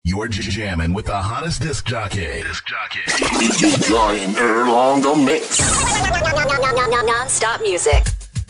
You're jamming with the hottest disc jockey. DJ and EARL on the mix. Non-stop music.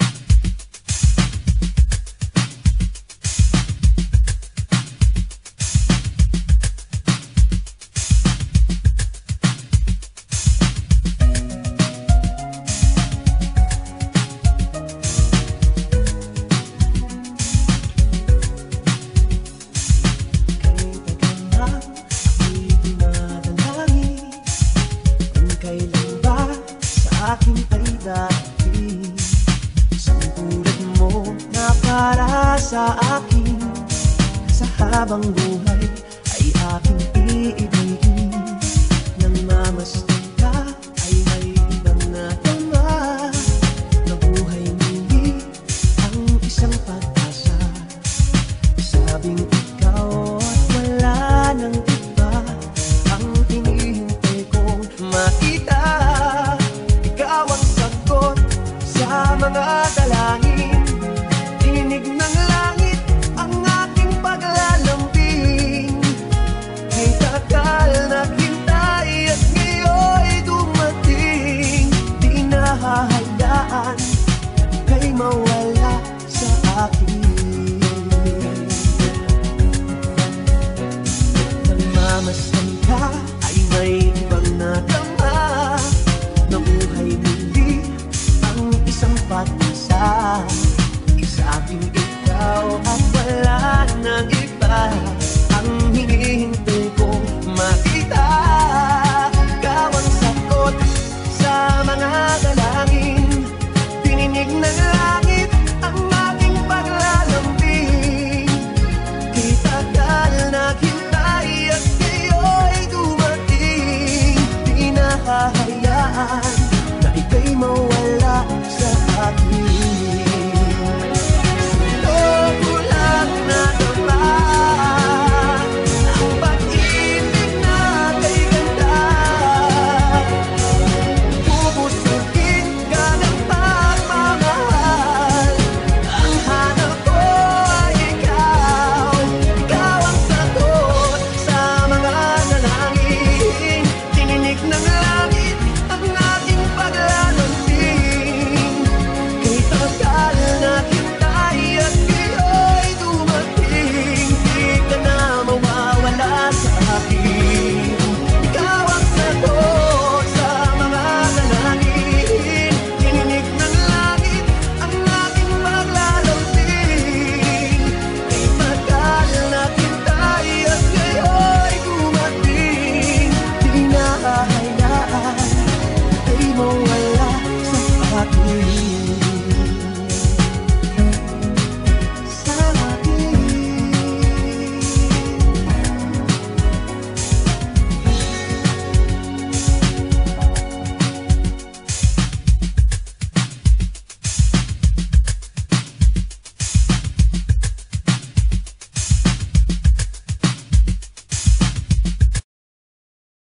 Sa akin, sa habang buhay ay aking iibigin. Nang mamasdan ka ay may ibang natama. Nabuhay muli ang isang pag-asa. Sabing ikaw at wala nang iba ang hinihintay kong makita. Ikaw ang sagot sa mga dalangin. Tinig ng langit ang aking paglalambing. May tagal naghintay at ngayon'y dumating. Di nahahayaan kay mawala sa akin. Nagmamasdan